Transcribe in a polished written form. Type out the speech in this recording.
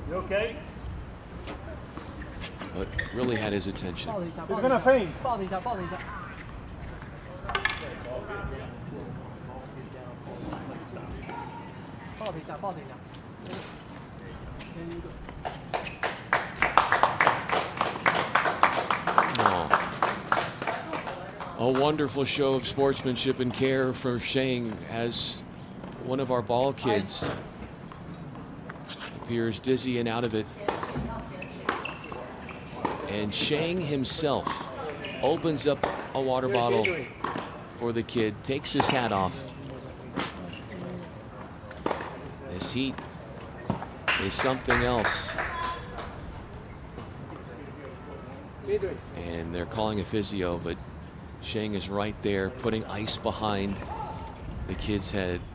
You okay? But really had his attention. He's gonna faint. A wonderful show of sportsmanship and care for Shang as one of our ball kids appears dizzy and out of it. And Shang himself opens up a water bottle for the kid, takes his hat off. This heat is something else. And they're calling a physio, but Shang is right there putting ice behind the kid's head.